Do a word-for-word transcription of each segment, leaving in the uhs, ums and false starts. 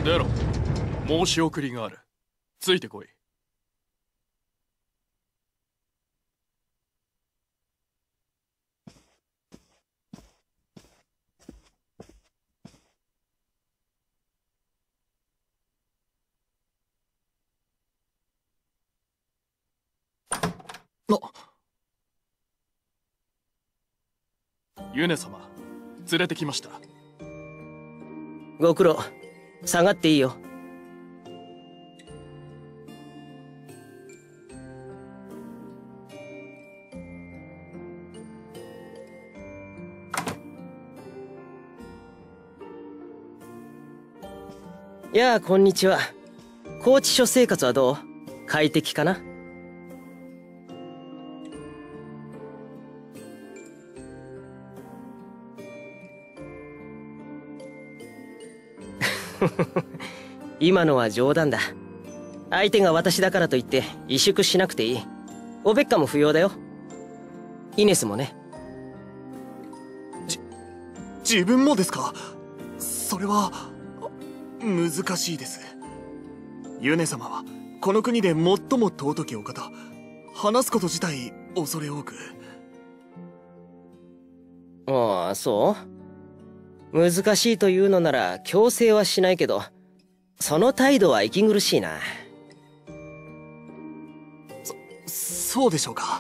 出ろ。申し送りがある。ついてこい。 あ、 ユネ様、連れてきました。 ご苦労。下がっていいよ。やあ、こんにちは。拘置所生活はどう？快適かな？今のは冗談だ。相手が私だからといって萎縮しなくていい。オベッカも不要だよ。イネスもね。 じ自分もですか？それは難しいです。ユネ様はこの国で最も尊きお方。話すこと自体恐れ多く。 ああ、そう？難しいというのなら強制はしないけど、その態度は息苦しいな。 そ、そうでしょうか。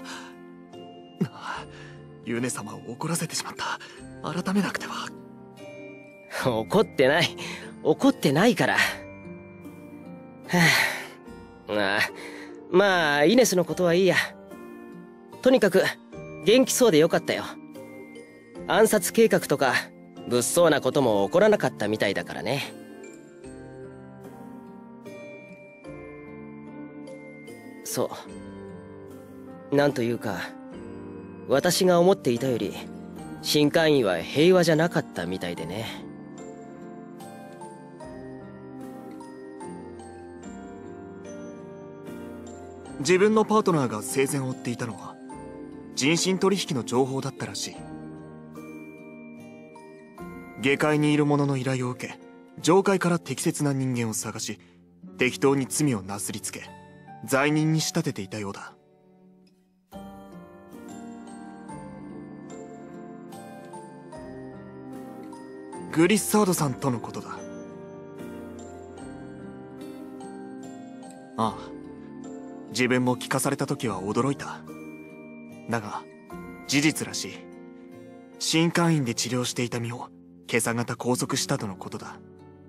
ユネ様を怒らせてしまった。改めなくては。 怒ってない。怒ってないから。はあ、ああ、まあ、イネスのことはいいや。とにかく、元気そうでよかったよ。暗殺計画とか、物騒なことも起こらなかったみたいだからね。そう。なんというか、私が思っていたより、新会員は平和じゃなかったみたいでね。 自分のパートナーが生前追っていたのは人身取引の情報だったらしい。下界にいる者の依頼を受け、上界から適切な人間を探し、適当に罪をなすりつけ罪人に仕立てていたようだ。グリッサードさんとのことだ。ああ、自分も聞かされた時は驚いた。だが事実らしい。新会員で治療していた身を今朝方拘束したとのことだ。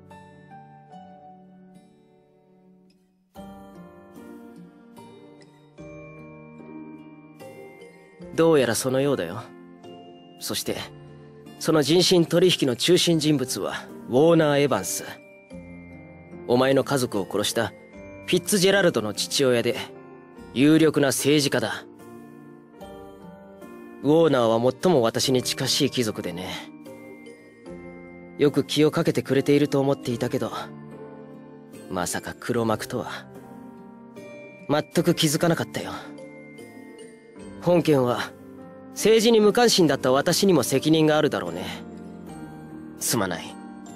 どうやらそのようだよ。そしてその人身取引の中心人物はウォーナー・エヴァンス。お前の家族を殺したフィッツジェラルドの父親で有力な政治家だ。ウォーナーは最も私に近しい貴族でね。よく気をかけてくれていると思っていたけど、まさか黒幕とは全く気づかなかったよ。本件は政治に無関心だった私にも責任があるだろうね。すまない。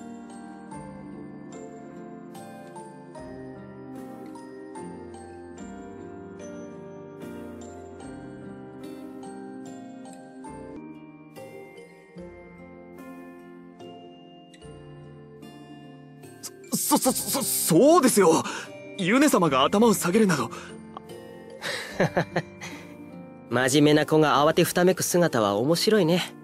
そ、そ、そ、そうですよ。ユネ様が頭を下げるなど。 真面目な子が慌てふためく姿は面白いね。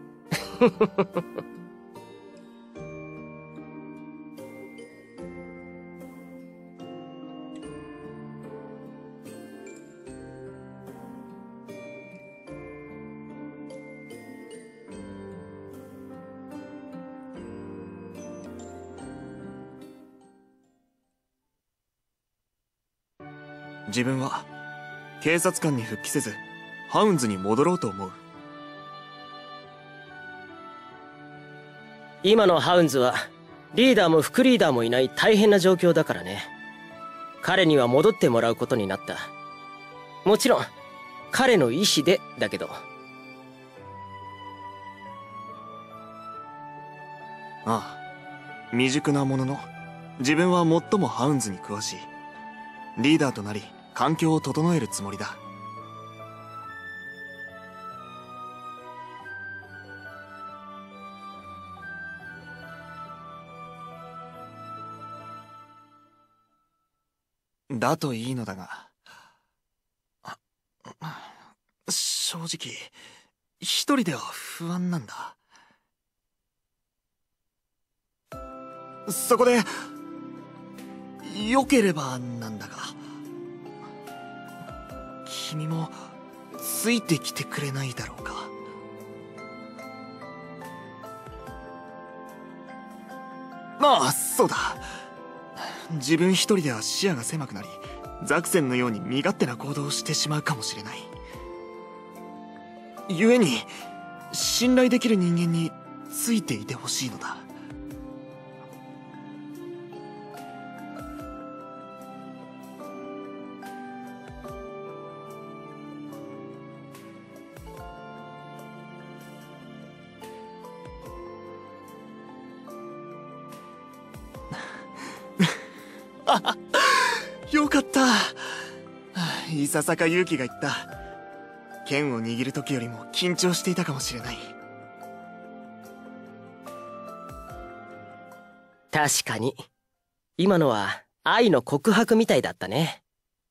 自分は警察官に復帰せずハウンズに戻ろうと思う。 今のハウンズはリーダーも副リーダーもいない大変な状況だからね。彼には戻ってもらうことになった。もちろん彼の意思でだけど。 ああ、未熟なものの自分は最もハウンズに詳しい。リーダーとなり環境を整えるつもりだ。だといいのだが、正直一人では不安なんだ。そこでよければなんだが、君もついてきてくれないだろうか。ああ、そうだ。自分一人では視野が狭くなり、ザクセンのように身勝手な行動をしてしまうかもしれない。故に信頼できる人間についていてほしいのだ。よかった。いささか勇気が言った。剣を握る時よりも緊張していたかもしれない。 確かに今のは愛の告白みたいだったね。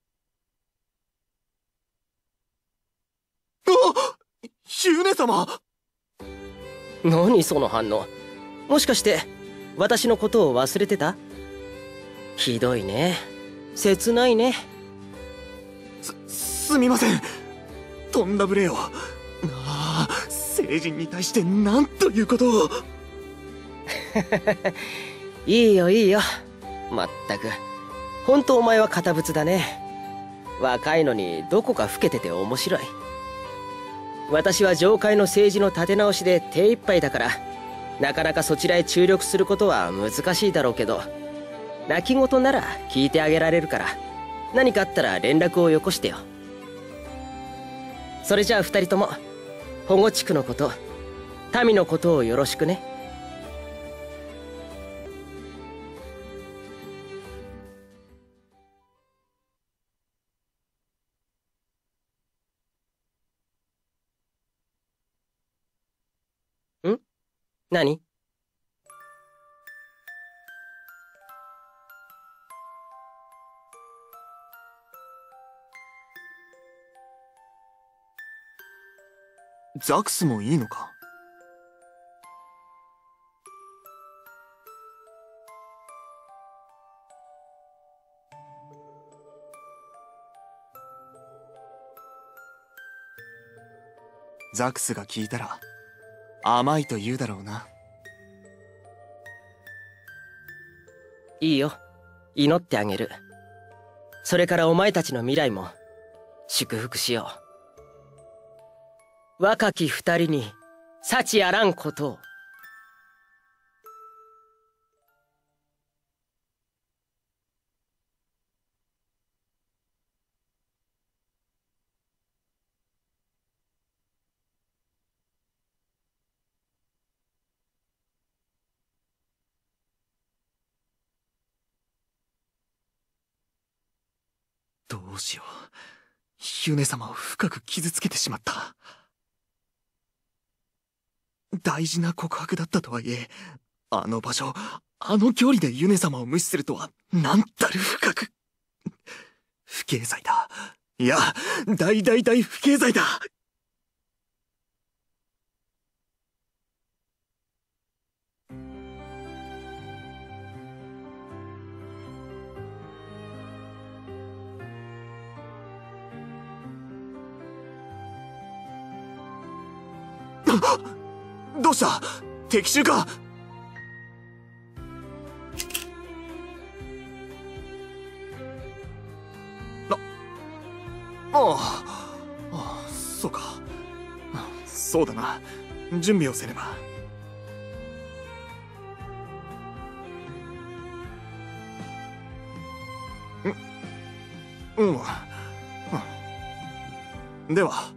あっ、ユネ様。 何その反応。もしかして私のことを忘れてた？ひどいね。切ないね。 す、すみません。とんだ無礼を。ああ、聖人に対してなんということを。 いいよいいよ。まったく本当お前は堅物だね。若いのにどこか老けてて面白い。私は上界の政治の立て直しで手一杯だから、なかなかそちらへ注力することは難しいだろうけど、泣き言なら聞いてあげられるから、何かあったら連絡をよこしてよ。それじゃあ二人とも保護地区のこと、民のことをよろしくね。ん？何？ ザクスもいいのか？ザクスが聞いたら甘いと言うだろうな。 いいよ、祈ってあげる。それからお前たちの未来も祝福しよう。若き二人に幸あらんことを。 どうしよう。ユネ様を深く傷つけてしまった。大事な告白だったとはいえ、あの場所、あの距離でユネ様を無視するとは、なんたる深く。不敬罪だ。いや、大大大不敬罪だ。どうした？敵襲か？あ、ああ、そうか。そうだな。準備をせねば。ん、うん、うん。では。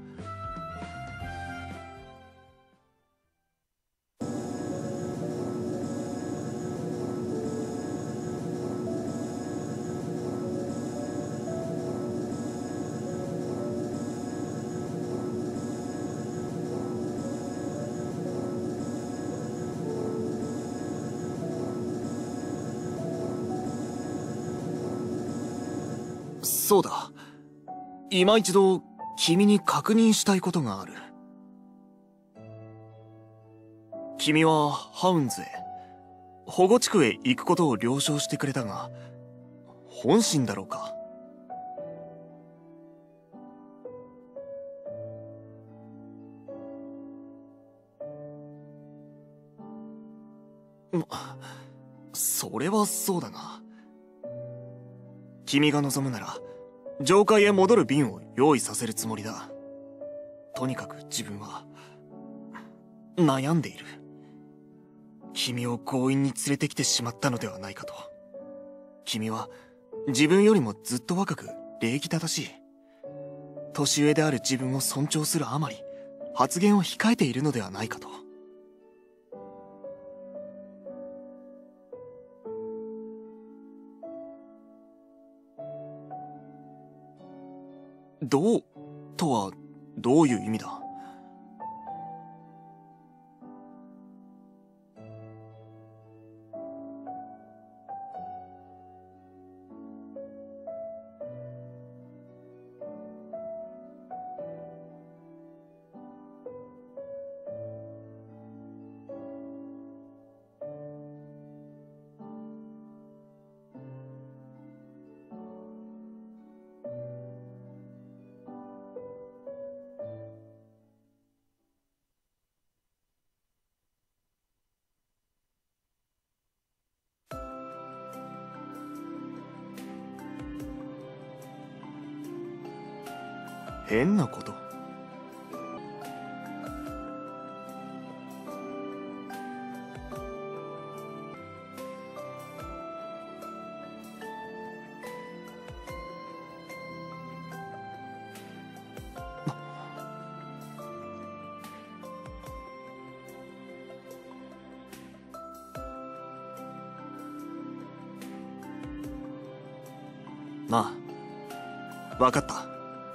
そうだ。今一度君に確認したいことがある。君はハウンズへ、保護地区へ行くことを了承してくれたが、本心だろうか？それはそうだが、君が望むなら上階へ戻る便を用意させるつもりだ。とにかく自分は悩んでいる。君を強引に連れてきてしまったのではないかと。君は自分よりもずっと若く礼儀正しい。年上である自分を尊重するあまり発言を控えているのではないかと。どうとはどういう意味だ？変なこと？まあ、わかった。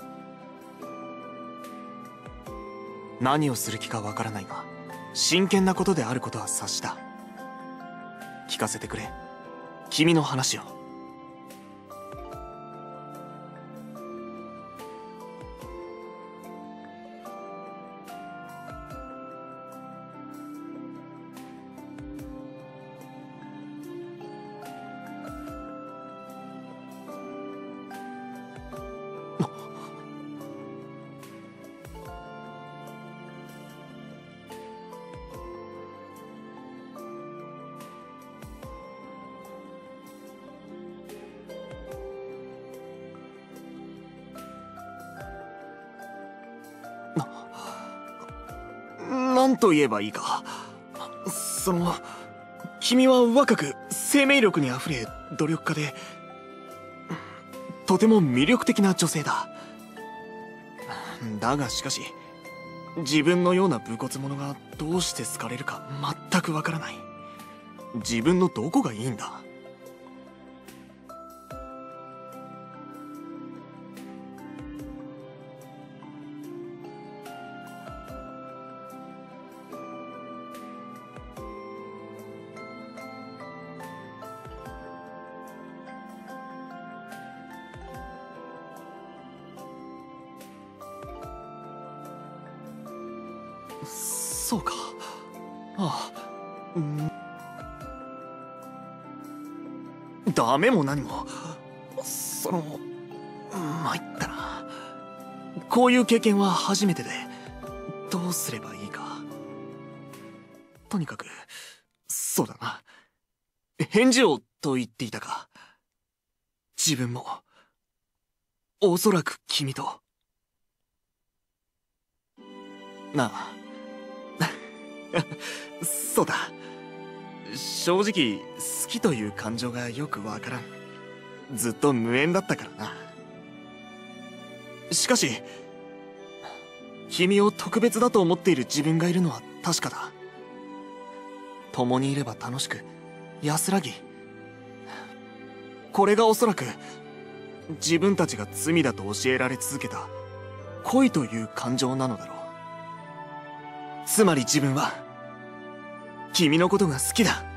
何をする気かわからないが、真剣なことであることは察した。聞かせてくれ、君の話を。なんと言えばいいか。その、君は若く生命力にあふれ努力家で、とても魅力的な女性だ。だがしかし、自分のような武骨者がどうして好かれるか全くわからない。自分のどこがいいんだ？そうか。ああ、うん。ダメも何も、その、参ったな。こういう経験は初めてで、どうすればいいか。とにかく、そうだな。返事をと言っていたか。自分も、おそらく君と。なあ。そうだ。正直好きという感情がよくわからん。ずっと無縁だったからな。しかし君を特別だと思っている自分がいるのは確かだ。共にいれば楽しく安らぎ、これがおそらく自分たちが罪だと教えられ続けた恋という感情なのだろう。つまり自分は君のことが好きだ。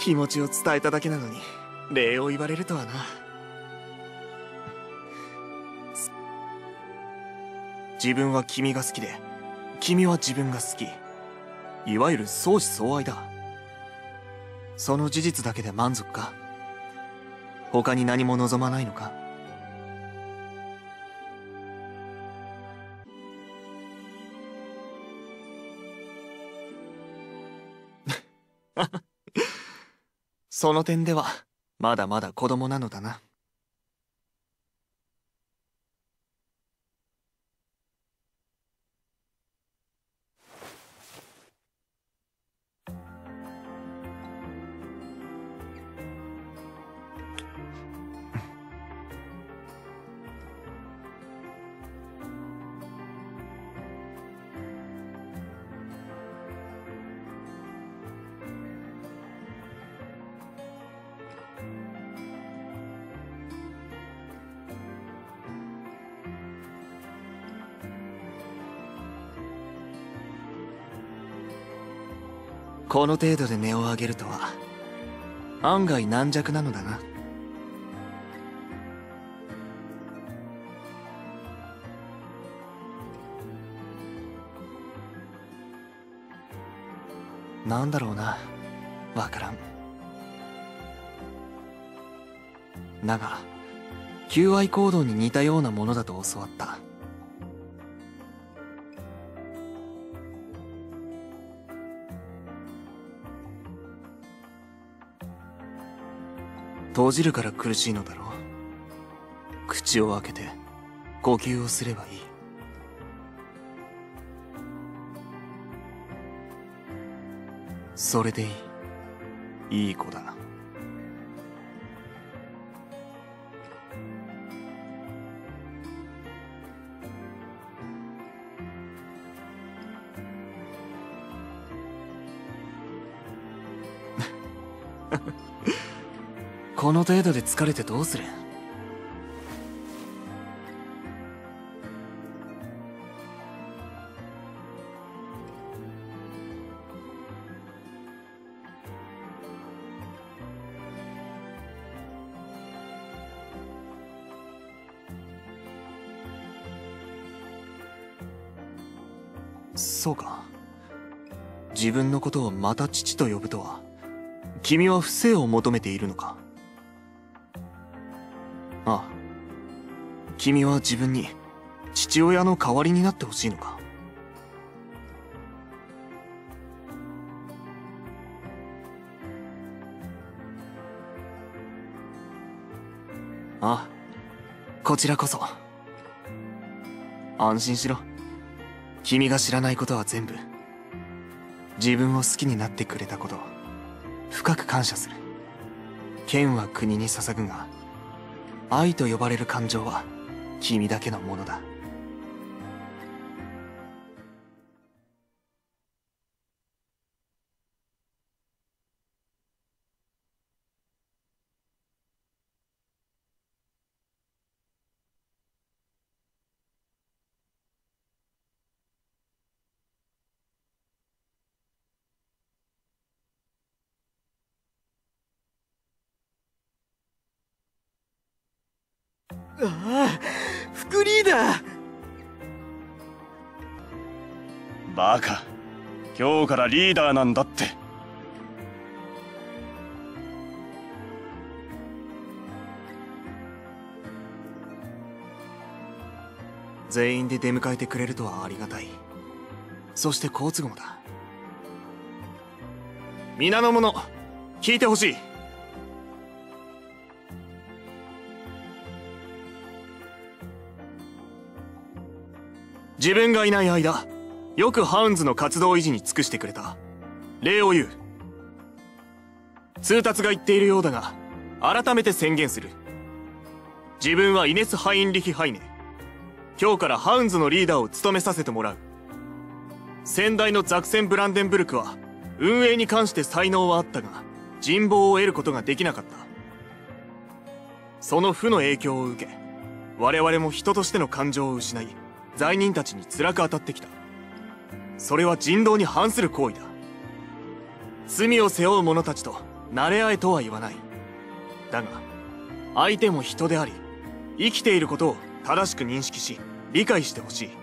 気持ちを伝えただけなのに礼を言われるとはな。自分は君が好きで君は自分が好き、いわゆる相思相愛だ。その事実だけで満足か？他に何も望まないのか？その点ではまだまだ子供なのだな。この程度で音を上げるとは案外軟弱なのだな。なんだろうな、わからん。だが求愛行動に似たようなものだと教わった。閉じるから苦しいのだろう。口を開けて呼吸をすればいい。それでいい。いい子だ。この程度で疲れてどうする？そうか。自分のことをまた父と呼ぶとは、君は不正を求めているのか？ああ、君は自分に父親の代わりになってほしいのか？ああ、こちらこそ。安心しろ。君が知らないことは全部、自分を好きになってくれたこと、深く感謝する。剣は国に捧ぐが、愛と呼ばれる感情は君だけのものだ。 ああ、副リーダー。 バカ、今日からリーダーなんだって。 全員で出迎えてくれるとはありがたい。そして好都合だ。皆の者、聞いてほしい。自分がいない間、よくハウンズの活動維持に尽くしてくれた。礼を言う。通達が言っているようだが、改めて宣言する。自分はイネス・ハインリヒ・ハイネ。今日からハウンズのリーダーを務めさせてもらう。先代のザクセン・ブランデンブルクは、運営に関して才能はあったが、人望を得ることができなかった。その負の影響を受け、我々も人としての感情を失い、罪人たちに辛く当たってきた。それは人道に反する行為だ。罪を背負う者たちと慣れ合えとは言わない。だが相手も人であり、生きていることを正しく認識し理解してほしい。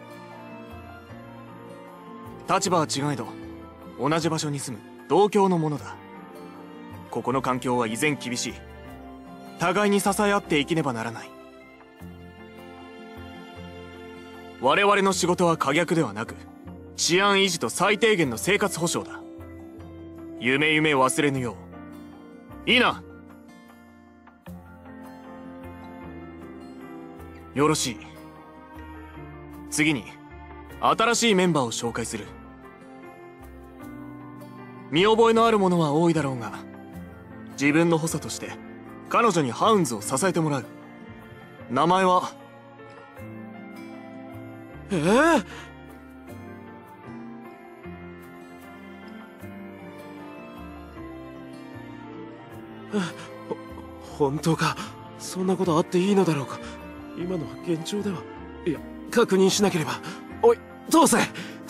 立場は違えど同じ場所に住む同郷のものだ。ここの環境は依然厳しい。互いに支え合って生きねばならない。我々の仕事は可逆ではなく、治安維持と最低限の生活保障だ。夢夢忘れぬよう。いいな。よろしい。次に新しいメンバーを紹介する。見覚えのあるものは多いだろうが、自分の補佐として彼女にハウンズを支えてもらう。名前はえー、ほ本当か。そんなことあっていいのだろうか。今のは幻聴では。いや、確認しなければ。おい通せ。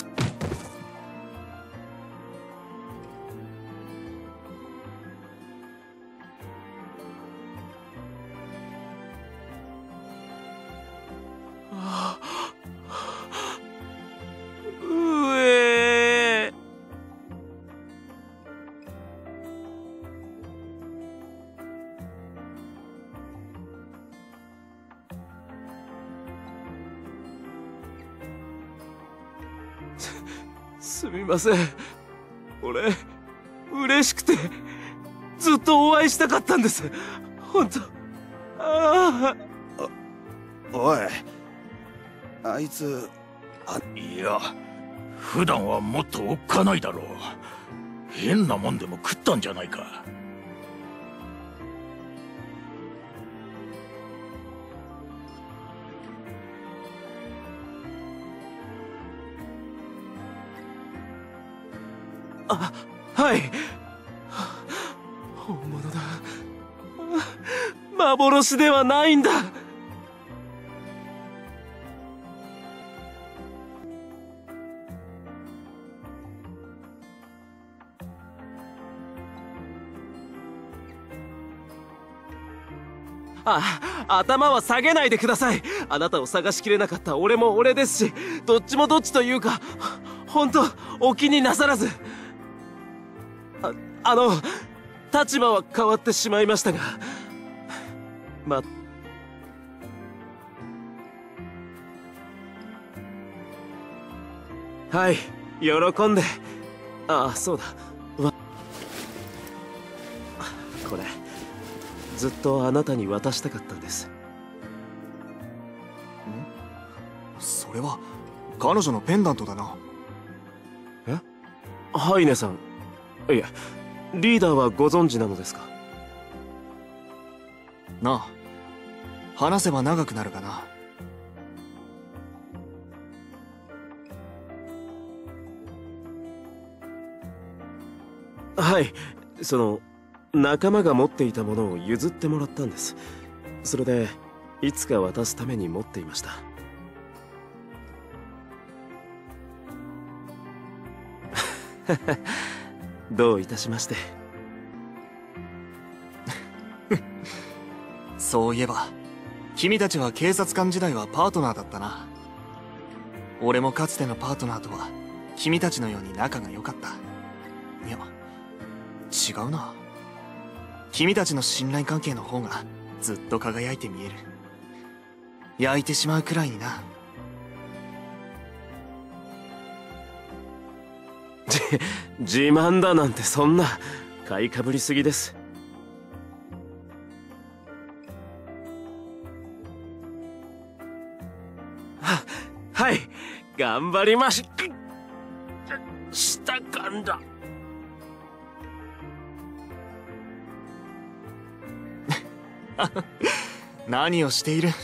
うえーすみません。俺嬉しくてずっとお会いしたかったんです。本当。ああ。 おい、あいつ、あ、 いや、普段はもっとおっかないだろう。変なもんでも食ったんじゃないか。 あ、はい。本物だ。幻ではないんだ。あ、頭は下げないでください。あなたを探しきれなかった俺も俺ですし、どっちもどっちというか、本当お気になさらず。あ、あの、立場は変わってしまいましたが、ま、はい、喜んで。ああ、そうだ。わ、これずっとあなたに渡したかったんです。 ん？それは彼女のペンダントだな。 え？ハイネさん。いや、リーダーはご存知なのですか？ なあ、話せば長くなるがな。 はい、その仲間が持っていたものを譲ってもらったんです。それでいつか渡すために持っていました。どういたしまして。 そういえば君たちは警察官時代はパートナーだったな。俺もかつてのパートナーとは君たちのように仲が良かった。いや、違うな。君たちの信頼関係の方がずっと輝いて見える。焼いてしまうくらいにな。 自慢だなんて、そんな買いかぶりすぎです。は、はい、頑張りまし。 したかんだ。 何をしている。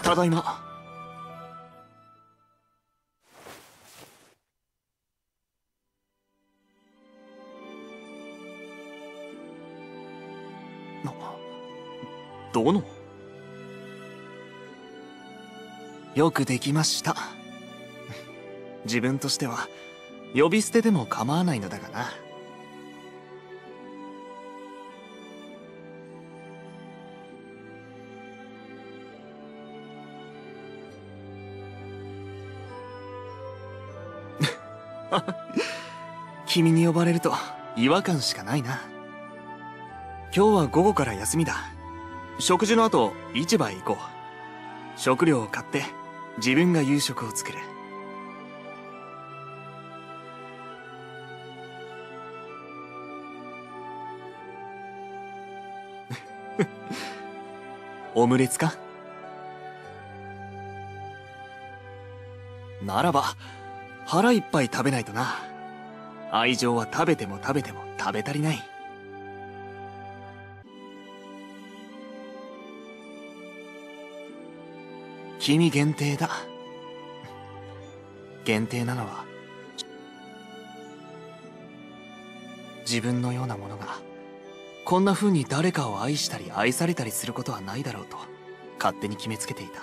ただいま。な、殿？よくできました。自分としては呼び捨てでも構わないのだがな。君に呼ばれると違和感しかないな。今日は午後から休みだ。食事の後市場へ行こう。食料を買って自分が夕食を作る。オムレツか？ならば腹いっぱい食べないとな。愛情は食べても食べても食べ足りない。君限定だ。限定なのは自分のようなものがこんな風に誰かを愛したり愛されたりすることはないだろうと勝手に決めつけていた。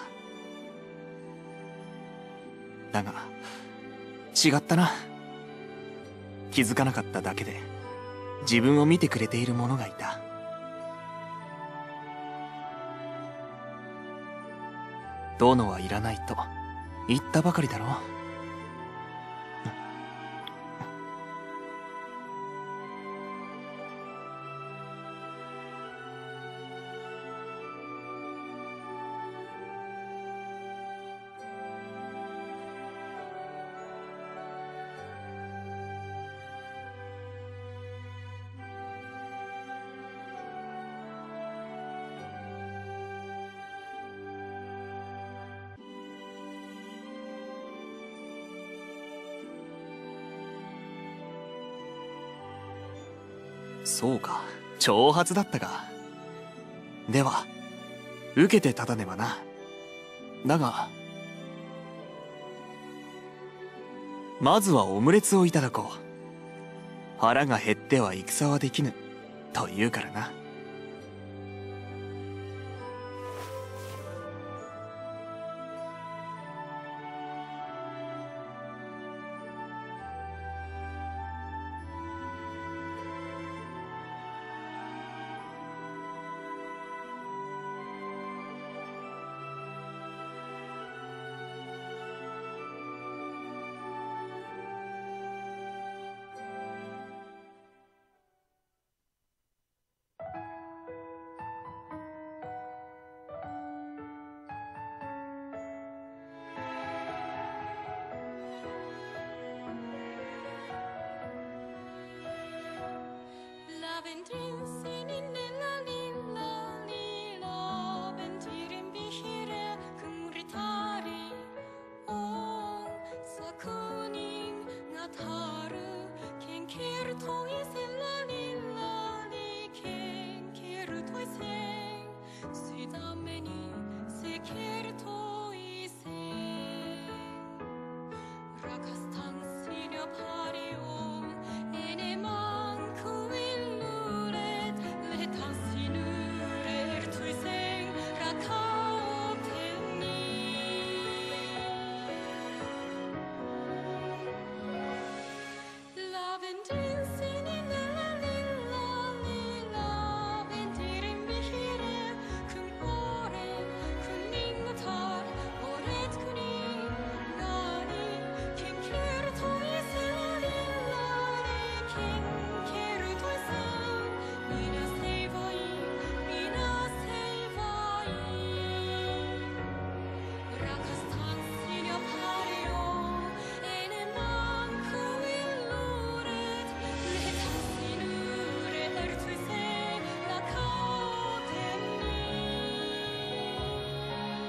だが違ったな。気づかなかっただけで自分を見てくれている者がいた。殿はいらないと言ったばかりだろう。そうか、挑発だったか。では受けて立たねばな。だがまずはオムレツをいただこう。腹が減っては戦はできぬと言うからな。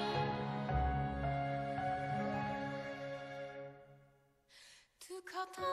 Du kan ta